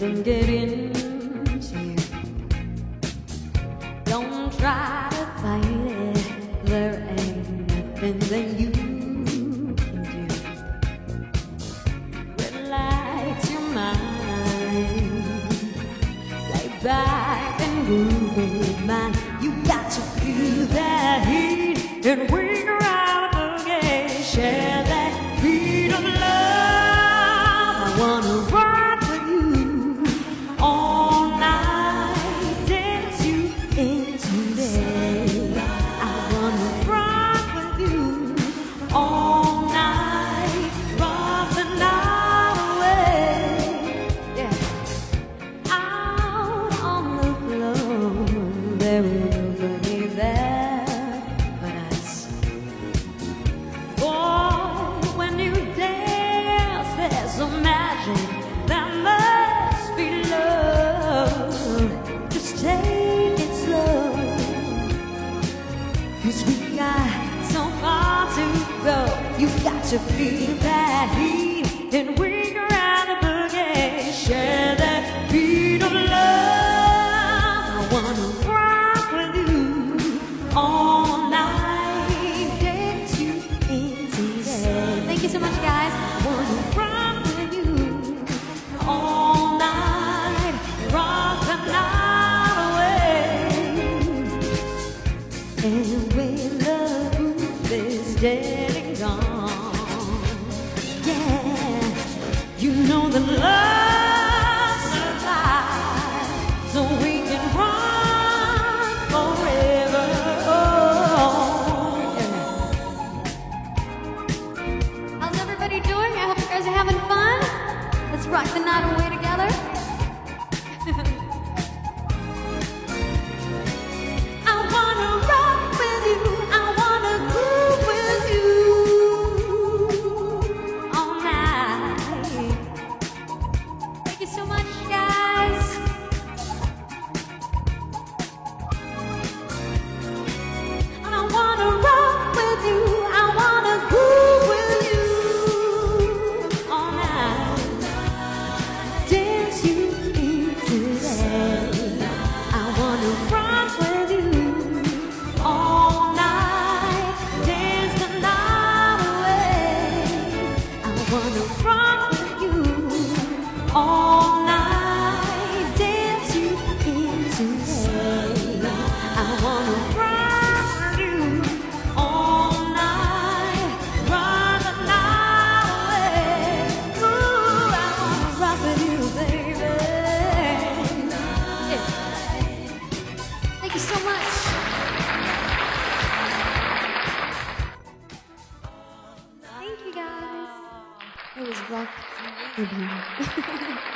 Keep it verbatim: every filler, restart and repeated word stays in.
doesn't get into you. Don't try to fight it. There ain't nothing that you can do. Relax your mind, lay back and groove with mine. You got to feel that heat and wing around the gate. Share that beat of love. I wanna rock with you all night, dance you into day. I wanna rock with you all night, rock the night away. Yeah, out on the floor, there is nobody there but us. Boy, when you dance, there's a magic that must be love. Just take it slow, 'cause we got so far to go. You got to feel that heat and wing around the boogie. Share that beat of love. I wanna rock with you all night, dance you into day. Thank you so much, guys. I wanna rock with you all night, rock the night away. And when the groove is dead and gone, yeah, you know the love survives, so we can run forever. Oh, yeah. How's everybody doing? I hope you guys are having fun. Let's rock the night away together. I wanna rock with you, I wanna groove with you all night. Thank you so much, guys. I wanna rock with you, I wanna groove with you all night, dance you into day. I wanna rock with you all night, dance the night away. I wanna rock with you all night, dance you into day. I wanna rock with you all night, rock the night away. Ooh, I wanna rock with you, baby. Yeah. Thank you so much. Thank you, guys. It was rock with you.